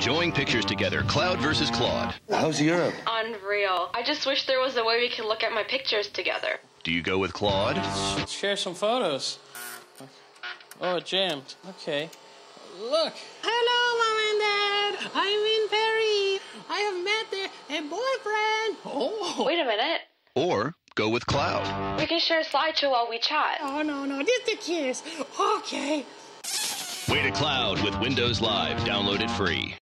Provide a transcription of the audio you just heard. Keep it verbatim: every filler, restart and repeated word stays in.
enjoying pictures together. Cloud versus Claude. How's Europe? Unreal. I just wish there was a way we could look at my pictures together. Do you go with Claude? Should share some photos. Oh, it jammed. Okay. Look. Hello, Mom and Dad. I'm in Paris. I have met a, a boyfriend. Oh. Wait a minute. Or go with Cloud. We can share a slideshow while we chat. Oh, no, no. Just a kiss. Okay. Way to Cloud with Windows Live. Download it free.